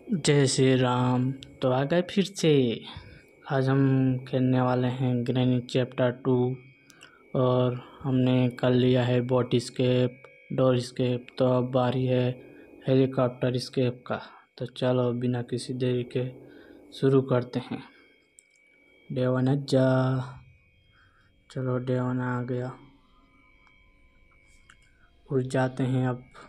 जय श्री राम। तो आ गए फिर से। आज हम खेलने वाले हैं ग्रैनी चैप्टर 2 और हमने कर लिया है बोट स्केप, डोर स्केप। तो अब बारी है हेलीकॉप्टर स्केप का। तो चलो बिना किसी देरी के शुरू करते हैं। डे 1 जा। चलो डे 1 आ गया। उठ जाते हैं।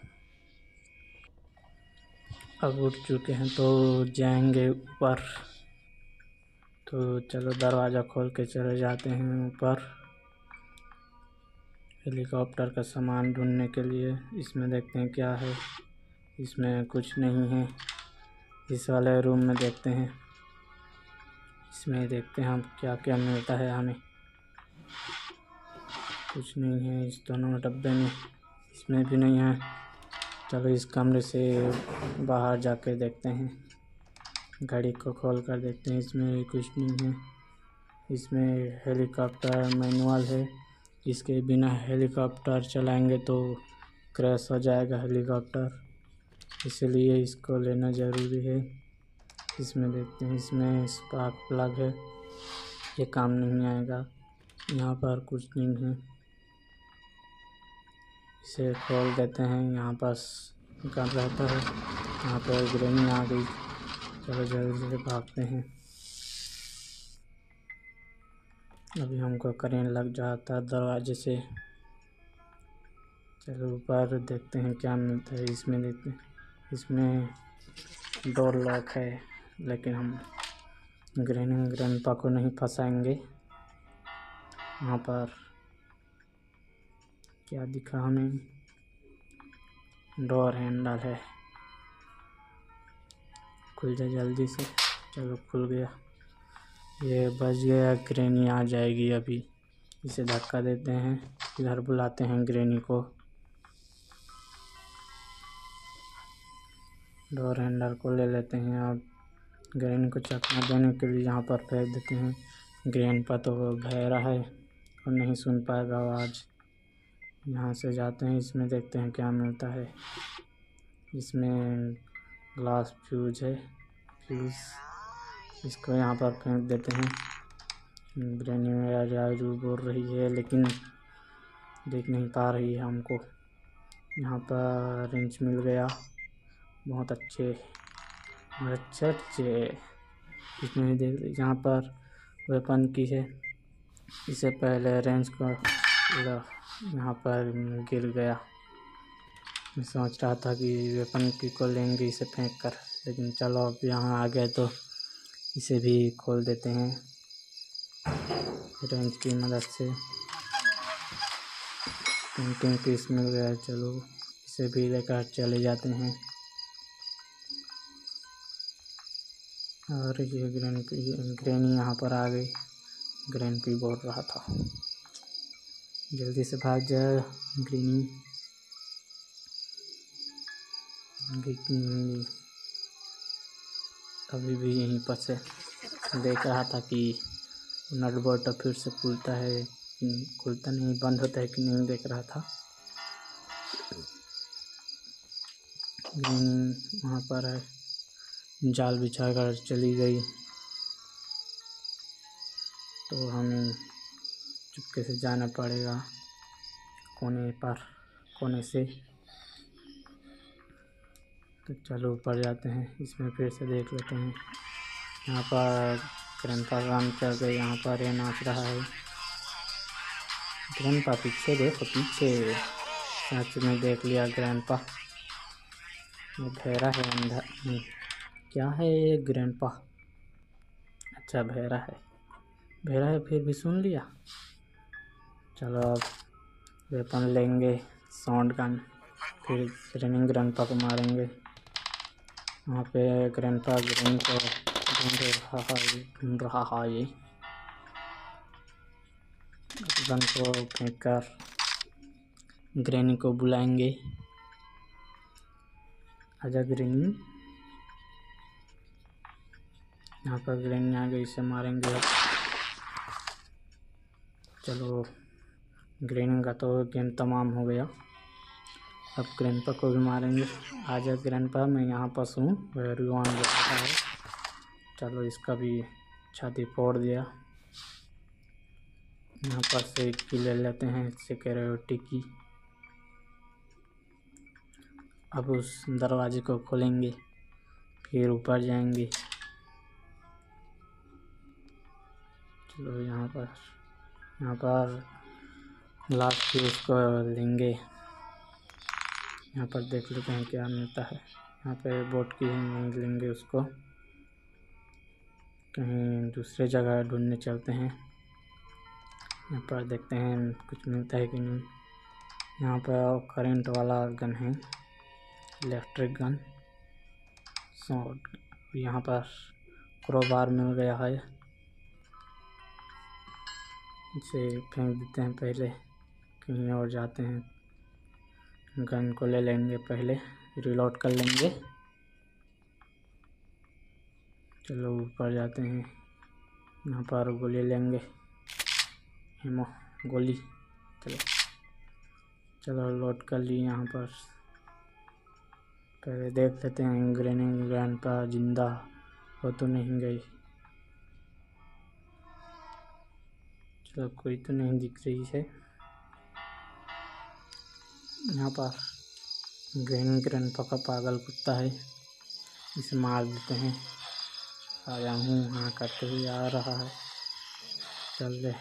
अब उठ चुके हैं तो जाएंगे ऊपर। तो चलो दरवाज़ा खोल के चले जाते हैं ऊपर हेलीकॉप्टर का सामान ढूंढने के लिए। इसमें देखते हैं क्या है। इसमें कुछ नहीं है। इस वाले रूम में देखते हैं। इसमें देखते हैं हम क्या क्या मिलता है हमें। कुछ नहीं है इस दोनों डब्बे में। इसमें भी नहीं है। चलो इस कमरे से बाहर जाके देखते हैं। घड़ी को खोल कर देखते हैं। इसमें भी कुछ नहीं है। इसमें हेलीकॉप्टर मैनुअल है। इसके बिना हेलीकॉप्टर चलाएंगे तो क्रैश हो जाएगा हेलीकॉप्टर, इसलिए इसको लेना ज़रूरी है। इसमें देखते हैं। इसमें स्पार्क प्लग है, ये काम नहीं आएगा। यहाँ पर कुछ नहीं है। इसे खोल देते हैं। यहाँ पास गन रहता है। यहाँ पर ग्रेनी आ गई। चलो जल्दी से भागते हैं। अभी हमको करेंट लग जाता है दरवाजे से। चलो ऊपर देखते हैं क्या मिलता है। इसमें देखते हैं। इसमें डोर लॉक है, लेकिन हम ग्रैंडपा को नहीं फंसाएंगे। यहाँ पर क्या दिखा हमें? डोर हैंडल है। खुल जाए जल्दी से। चलो खुल गया। ये बच गया। ग्रैनी आ जाएगी अभी। इसे धक्का देते हैं। इधर बुलाते हैं ग्रैनी को। डोर हैंडल को ले लेते हैं। अब ग्रैनी को चकमा देने के लिए यहाँ पर फेंक देते हैं। ग्रैंडपा तो बहरा है और नहीं सुन पाएगा आवाज़। यहाँ से जाते हैं। इसमें देखते हैं क्या मिलता है। इसमें ग्लास फ्यूज है। इसको यहाँ पर फेंक देते हैं। ग्रैनी मेरा जाजू बोल रही है, लेकिन देख नहीं पा रही है हमको। यहाँ पर रेंच मिल गया। बहुत अच्छे। इसमें देख, यहाँ पर वेपन की है। इससे पहले रेंच को यहाँ पर गिर गया। मैं सोच रहा था कि वेपन की को लेंगे इसे फेंक कर, लेकिन चलो अब यहाँ आ गए तो इसे भी खोल देते हैं रेंच की मदद से। पेंटिंग पीस मिल गया। चलो इसे भी लेकर चले जाते हैं। और ये ग्रैनी यहाँ पर आ गई। ग्रैंडपी बोल रहा था जल्दी से भाग जा ग्रैनी। अभी भी यहीं पर से देख रहा था कि नट बोल्ट फिर से खुलता है, खुलता नहीं, बंद होता है कि नहीं देख रहा था। वहाँ पर है। जाल बिछा कर चली गई तो हमें चुपके से जाना पड़ेगा कोने से। तो चलो ऊपर जाते हैं। इसमें फिर से देख लेते हैं। यहाँ पर ग्रैंडपा काम कर गए। यहाँ पर ये नाच रहा है। ग्रैंडपा पीछे देखो, पीछे। सच में देख लिया ग्रैंडपा। ये बहरा है अंदर। क्या है ये ग्रैंडपा? अच्छा बहरा है फिर भी सुन लिया। चलो अब वेपन लेंगे, साउंड गन। फिर रनिंग ग्रैंडपा को मारेंगे। वहाँ पे ग्रैंडपा ग्रैनी को ढूंढ रहा है। ये गन को फेंक कर ग्रैनी को बुलाएंगे। आजा ग्रैनी। यहाँ पर ग्रैनी आ गई, इसे मारेंगे। चलो ग्रैनी का तो गेम तमाम हो गया। अब ग्रैंडपा को भी मारेंगे। आजा ग्रैंडपा, मैं यहाँ पास हूँ। वेरीवन बोलता है। चलो इसका भी छाती फोड़ दिया। यहाँ पर से एक की ले लेते हैं सिक्योरिटी की। अब उस दरवाजे को खोलेंगे, फिर ऊपर जाएंगे। चलो यहाँ पर लास्ट भी उसको लेंगे। यहाँ पर देख लेते हैं क्या मिलता है। यहाँ पे बोट की नहीं लेंगे उसको, कहीं दूसरे जगह ढूंढने चलते हैं। यहाँ पर देखते हैं कुछ मिलता है कि नहीं। यहाँ पर करंट वाला गन है, इलेक्ट्रिक गन शॉर्ट। यहाँ पर क्रोबार मिल गया है, इसे फेंक देते हैं। पहले कहीं और जाते हैं, गन को ले लेंगे, पहले रिलोड कर लेंगे। चलो ऊपर जाते हैं। यहाँ पर गोली लेंगे, हेमो गोली। चलो लोड कर ली। यहाँ पर पहले देख लेते हैं ग्रैंडपा जिंदा हो तो नहीं गई। चलो कोई तो नहीं दिख रही है। यहाँ पर ग्रैंडपा का पागल कुत्ता है, इसे मार देते हैं। आया हूँ हाँ करते हुए आ रहा है। चल ले।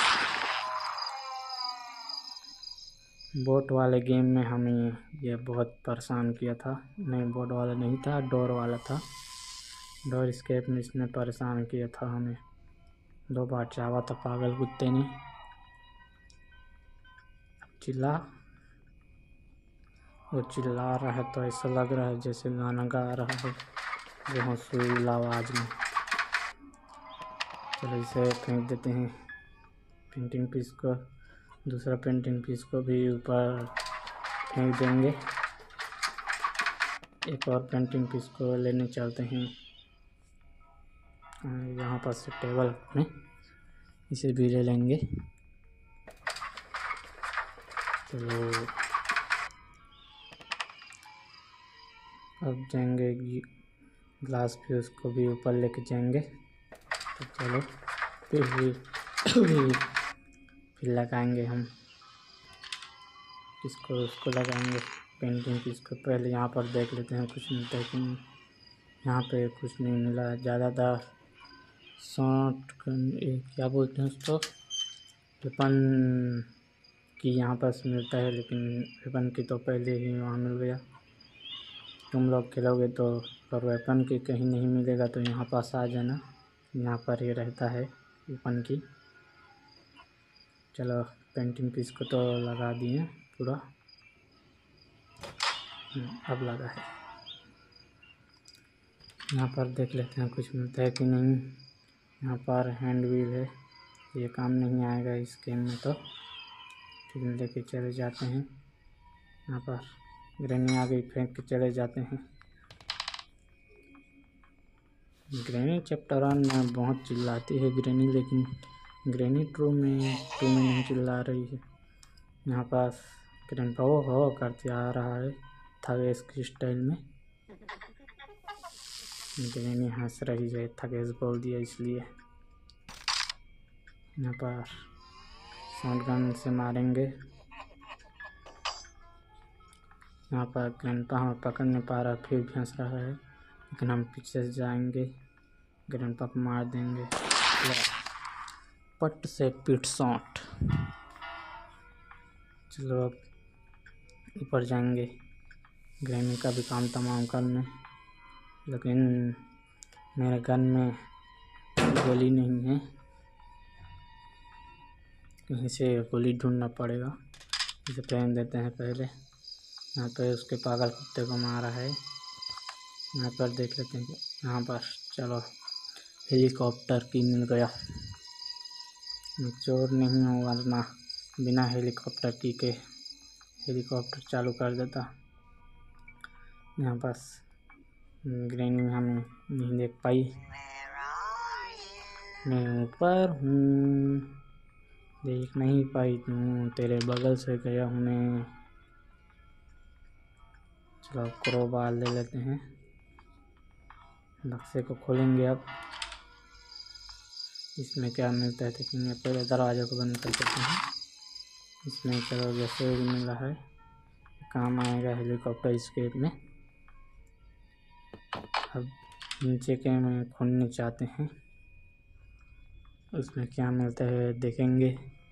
बोट वाले गेम में हमें ये बहुत परेशान किया था। नहीं, बोट वाला नहीं था, डोर वाला था। डोर स्केप में इसने परेशान किया था हमें। 2 बार चाहा था पागल कुत्ते ने। चिल्ला, वो चिल्ला रहा है तो ऐसा लग रहा है जैसे गाना गा रहा है बहुत सुरीली आवाज़ में। चलो इसे फेंक देते हैं, पेंटिंग पीस को। दूसरा पेंटिंग पीस को भी ऊपर फेंक देंगे। एक और पेंटिंग पीस को लेने चलते हैं। यहाँ पर से टेबल में इसे भी ले लेंगे। चलो अब जाएंगे, ग्लास भी उसको भी ऊपर लेके जाएंगे। तो चलो फिर लगाएंगे हम इसको, उसको लगाएंगे पेंटिंग पीस को। पहले यहाँ पर देख लेते हैं कुछ मिलता है कि नहीं। यहाँ पे कुछ नहीं मिला। ज़्यादातर शॉर्ट क्या बोलते हैं उसको, वेपन की यहाँ पर मिलता है, लेकिन वेपन की तो पहले ही वहाँ मिल गया। तुम लोग खेलोगे तो और वेपन की कहीं नहीं मिलेगा तो यहाँ पास आ जाना, यहाँ पर ही रहता है वेपन की। चलो पेंटिंग पीस को तो लगा दिए पूरा, अब लगा है। यहाँ पर देख लेते हैं कुछ मिलता है कि नहीं। यहाँ पर हैंड व्हील है, ये काम नहीं आएगा इस गेम में तो, फिर लेके चले जाते हैं। यहाँ पर ग्रेनी आ गई, फेंक के चले जाते हैं। ग्रेनी चैप्टर 1 में बहुत चिल्लाती है ग्रेनी, लेकिन ग्रेनी 2 में नहीं चिल्ला रही है। यहाँ पास ग्रैंडपा हो करते आ रहा है थगेस की स्टाइल में। ग्रेनी हंस रही है, थगेस बोल दिया इसलिए। यहाँ पर शॉटगन से मारेंगे। यहाँ पर ग्रैंडपा हमें पकड़ नहीं पा रहा, फिर भी हंस रहा है, लेकिन हम पीछे से जाएंगे, ग्रैंडपा को मार देंगे पट से पिट शॉट। चलो अब ऊपर जाएंगे, ग्रैनी का भी काम तमाम करने, लेकिन मेरे गन में गोली नहीं है, कहीं से गोली ढूंढना पड़ेगा। इसे फेंक देते हैं पहले। यहाँ पे उसके पागल कुत्ते को मारा है। यहाँ पर देख लेते हैं, यहाँ पर चलो हेलीकॉप्टर की मिल गया। चोर नहीं हो वरना बिना हेलीकॉप्टर की के हेलीकॉप्टर चालू कर देता। यहाँ पास ग्रेनी हमें नहीं देख पाई, मैं ऊपर हूँ, देख नहीं पाई तू, तेरे बगल से गया हूँ मैं। चलो क्रोबार ले लेते हैं। बक्से को खोलेंगे अब। इसमें क्या मिलता है देखेंगे। पहले दरवाजे को बंद कर देते हैं। इसमें चलो जैसे मिला है, काम आएगा हेलीकॉप्टर स्केप में। अब नीचे के में खोलने चाहते हैं, उसमें क्या मिलता है देखेंगे।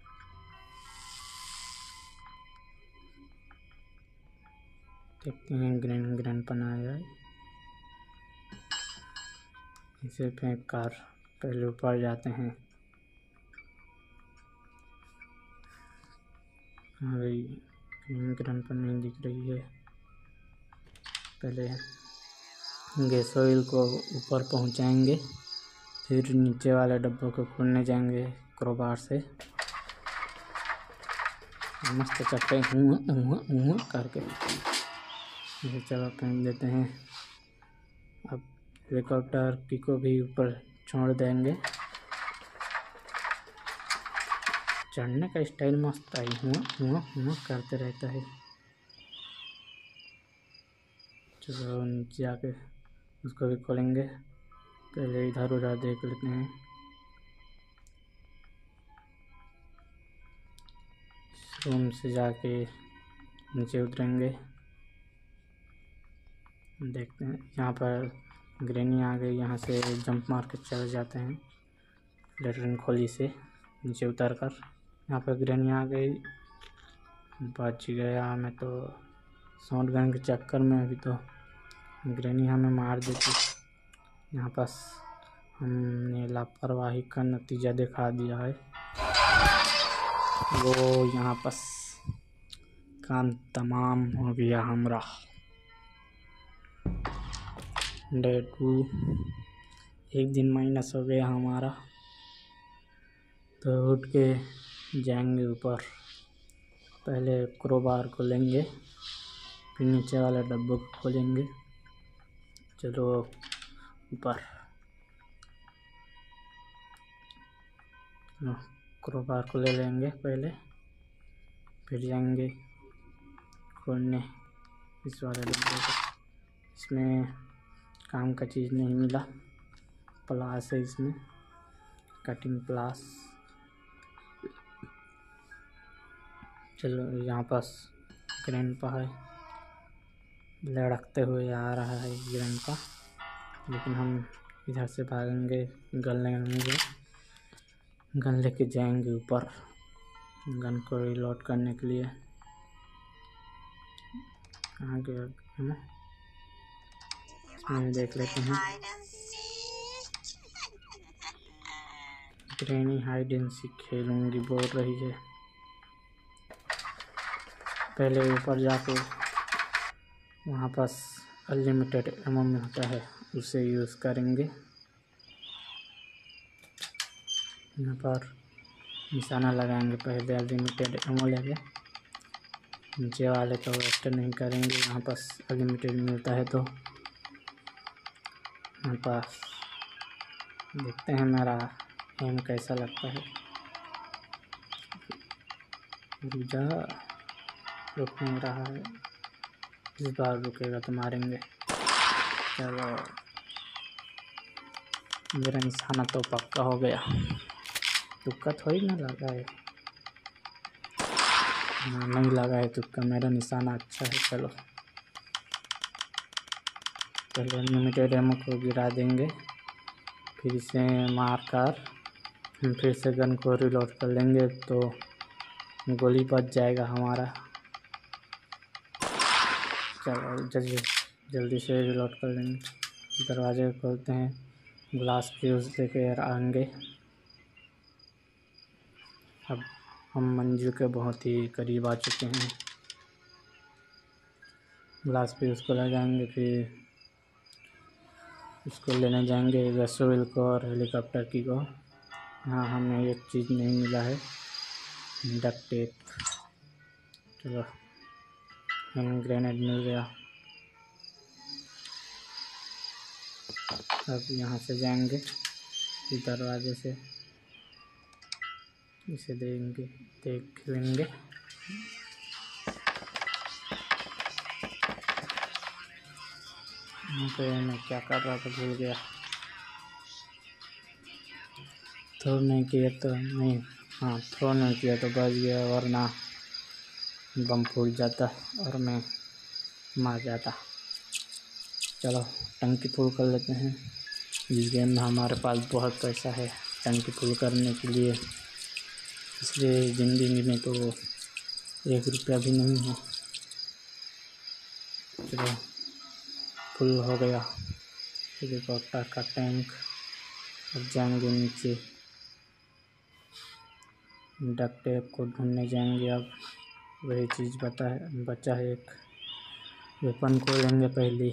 देखते हैं ग्रैंड ग्रैंड बनाया है। इसे फेंक कर पहले ऊपर जाते हैं। अरे ग्रैंड पर नहीं दिख रही है। पहले गैस ऑयल को ऊपर पहुंचाएंगे, फिर नीचे वाले डब्बों को खोलने जाएंगे क्रोबार से। मस्त चक्के करके ये चलो फेंक देते हैं। अब हेलीकॉप्टर की को भी ऊपर छोड़ देंगे। चढ़ने का स्टाइल मस्त आई हुआ करते रहता है। चलो नीचे आके उसको भी खोलेंगे। पहले इधर उधर देख लेते हैं। रूम से जाके नीचे उतरेंगे, देखते हैं। यहाँ पर ग्रेनी आ गई, यहाँ से जंप मार के चले जाते हैं लेटरिन खोली से नीचे उतर कर। यहाँ पर ग्रेनी आ गई, बच गया मैं तो। शॉट गन के चक्कर में अभी तो ग्रेनी हमें मार देती। यहाँ पास हमने लापरवाही का नतीजा दिखा दिया है। वो यहाँ पास काम तमाम हो गया हमारा। डे 2 एक दिन माइनस हो गया हमारा। तो उठ के जाएंगे ऊपर। पहले क्रोबार को लेंगे, फिर नीचे वाले डब्बों को खोलेंगे। चलो ऊपर। क्रोबार को ले लेंगे पहले, फिर जाएंगे खोलने इस वाले डब्बे को। इसमें काम का चीज़ नहीं मिला, प्लास है इसमें, कटिंग प्लास। चलो यहाँ पास ग्रैंडपा है, लड़कते हुए आ रहा है ग्रैंडपा, लेकिन हम इधर से भागेंगे। गन लेके जाएंगे ऊपर गन को रिलोड करने के लिए। कहाँ गया है? इसमें देख लेते हैं। ग्रैनी हाइड एंड सीक खेलूंगी बोल रही है। पहले ऊपर जाके वहाँ पास अनलिमिटेड एमो मिलता है, उसे यूज़ करेंगे। यहाँ पर निशाना लगाएंगे, पहले अनलिमिटेड एमो लेंगे। नीचे वाले को वेस्ट नहीं करेंगे, यहाँ पास अनलिमिटेड मिलता है। तो यहाँ पास देखते हैं मेरा एम कैसा लगता है। रुक नहीं रहा है, इस बार रुकेगा तो मारेंगे। चलो मेरा निशाना तो पक्का हो गया, तुक्का थोड़ी ना लगा है। नहीं लगा है तुक्का, मेरा निशाना अच्छा है। चलो पहले अनलिमिटेड एमो को गिरा देंगे, फिर इसे मार कर फिर से गन को रिलोड कर लेंगे, तो गोली बच जाएगा हमारा। चलो जल्दी से रिलोड कर लेंगे। दरवाजे खोलते हैं, ग्लास फ्यूज लेके आएंगे। अब हम मंजिल के बहुत ही करीब आ चुके हैं। ग्लास फ्यूज को लगाएंगे, फिर उसको लेने जाएंगे गैसोइल को और हेलीकॉप्टर की को। हाँ, हमें एक चीज़ नहीं मिला है, डक्ट टेप। चलो हैंड ग्रेनेड मिल गया। अब यहाँ से जाएंगे इस दरवाजे से, इसे देख लेंगे। यहाँ पे मैं क्या कर रहा था भूल गया। थ्रो नहीं किया तो नहीं, हाँ थ्रो नहीं किया तो बच गया, वरना बम फूट जाता और मैं मार जाता। चलो टंकी फुल कर लेते हैं। इस गेम में हमारे पास बहुत पैसा है टंकी फुल करने के लिए, इसलिए ज़िंदगी में तो 1 रुपया भी नहीं है। चलो फुल हो गया। हेलीकॉप्टर का टैंक। अब जाएंगे नीचे, डक्ट टेप को ढूंढने जाएंगे। अब वही चीज़ बचा है एक। वेपन को लेंगे पहले।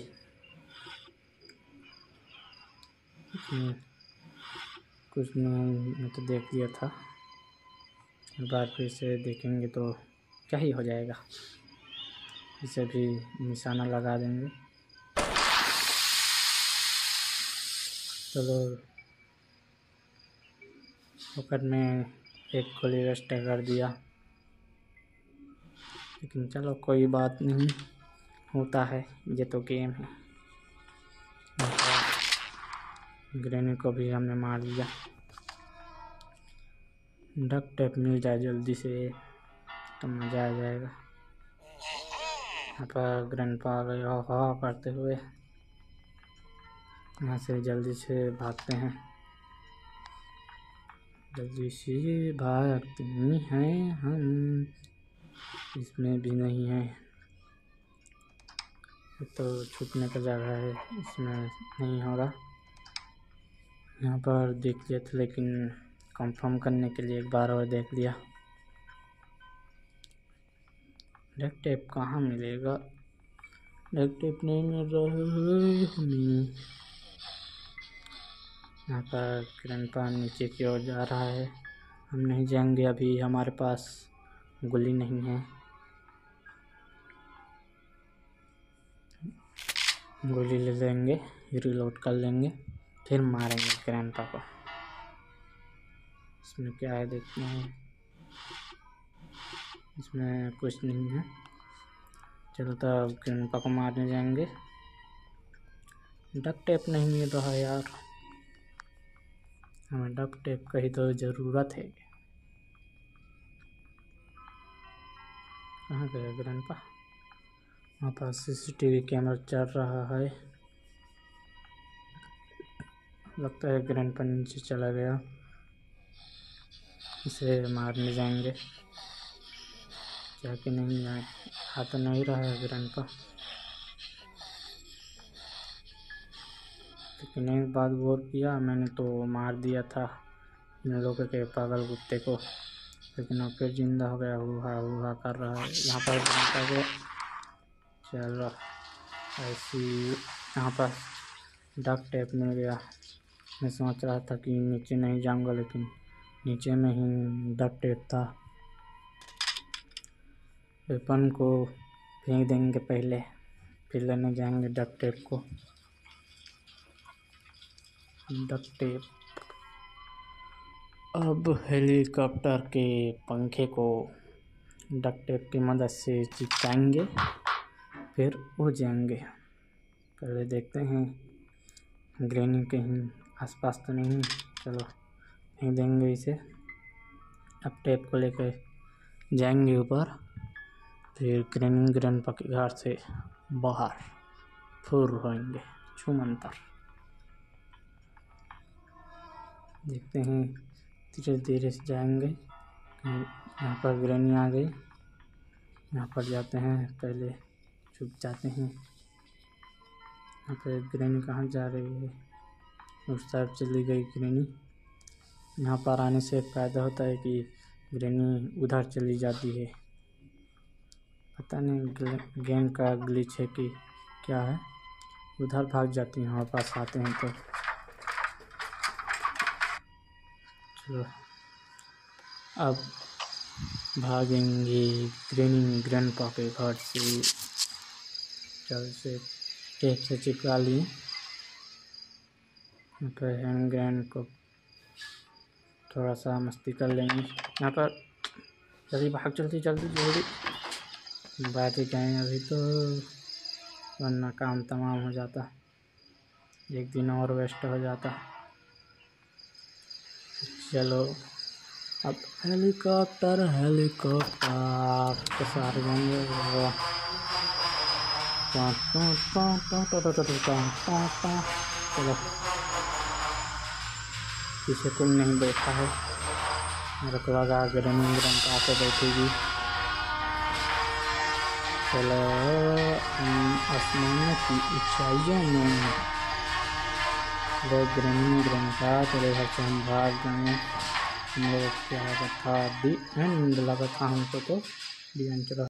कुछ नहीं, मैं तो देख लिया था, एक बार फिर से देखेंगे तो क्या ही हो जाएगा। इसे भी निशाना लगा देंगे। चलो पॉकेट में एक गोली वेस्ट कर दिया, लेकिन चलो कोई बात नहीं, होता है, ये तो गेम है। ग्रेनेड को भी हमने मार दिया। डक्ट टेप मिल जाए जल्दी से तो मज़ा आ जाएगा। यहाँ पर ग्रैंडपा आ गए हवा करते हुए। यहाँ से जल्दी से भागते हैं, जल्दी से भागते हैं हम। इसमें भी नहीं है, तो छुपने का जगह है, इसमें नहीं होगा। यहाँ पर देख लिया था, लेकिन कंफर्म करने के लिए एक बार और देख लिया। डक्ट टेप कहाँ मिलेगा? डक्ट टेप नहीं मिल रहा है हमें। यहाँ पर ग्रैंडपा नीचे की ओर जा रहा है, हम नहीं जाएंगे अभी, हमारे पास गोली नहीं है। गोली ले लेंगे, रिलोड कर लेंगे, फिर मारेंगे ग्रैंडपा को। इसमें क्या है देखते हैं, इसमें कुछ नहीं है। चलो तब ग्रैंडपा को मारने जाएंगे। डक्ट टेप नहीं मिल रहा यार, हमें डक्ट टेप का ही तो ज़रूरत है। कहाँ गया ग्रैंडपा? वहाँ पर सीसीटीवी कैमरा चल रहा है, लगता है ग्रैंडपा नीचे चला गया। इसे मारने जाएंगे, क्या कि नहीं आए, आ तो नहीं रहा है ग्रैंडपा। लेकिन एक बात गौर किया, मैंने तो मार दिया था इन लोगों के पागल कुत्ते को, लेकिन वो फिर जिंदा हो गया, हुआ कर रहा है। यहाँ पर ग्रैंडपा को चल रहा ऐसी। यहाँ पर डक्ट टेप मिल गया। मैं सोच रहा था कि नीचे नहीं जाऊंगा, लेकिन नीचे में ही डक्ट टेप था। वेपन को फेंक देंगे पहले, फिर लेने जाएंगे डक्ट टेप को। Duct tape. अब हेलीकॉप्टर के पंखे को डक्ट टेप की मदद से चिपकाएंगे, फिर उड़ जाएंगे। पहले देखते हैं ग्रेनी कहीं आसपास तो नहीं। चलो फेंक देंगे इसे। अब टेप को लेकर जाएंगे ऊपर, फिर ग्रैंडपा के घर से बाहर फुर होएंगे छूमंतर। देखते हैं, धीरे धीरे से जाएंगे। यहाँ पर ग्रेनी आ गई, यहाँ पर जाते हैं, पहले छुप जाते हैं। यहाँ पर ग्रेनी कहाँ जा रही है? उस तरफ चली गई ग्रेनी। यहाँ पर आने से फ़ायदा होता है कि ग्रेनी उधर चली जाती है, पता नहीं गेम का ग्लिच है कि क्या है, उधर भाग जाती है। हमारे पास आते हैं तो चलो अब भागेंगे ग्रैंडपा के घर से। चल से टेप से चिपका लिए, फिर हैंड ग्रेनेड को थोड़ा सा मस्ती कर लेंगे। यहाँ पर जल्दी भाग, जल्दी जल्दी जल्दी, बैठ गए अभी तो, वरना काम तमाम हो जाता। एक दिन और वेस्ट हो जाता। चलो अब हेलीकॉप्टर के सारे जाएंगे। चलो पीछे कोई नहीं बैठा है, मेरे को लगा रनिंग रन आके बैठेगी। चलो आसमानों की ऊंचाइयों में वो ग्रैंड था, तेरे घर से हम भाग गए। हम लोग क्या था दी एंड लगा था हमको तो दी एंड। चलो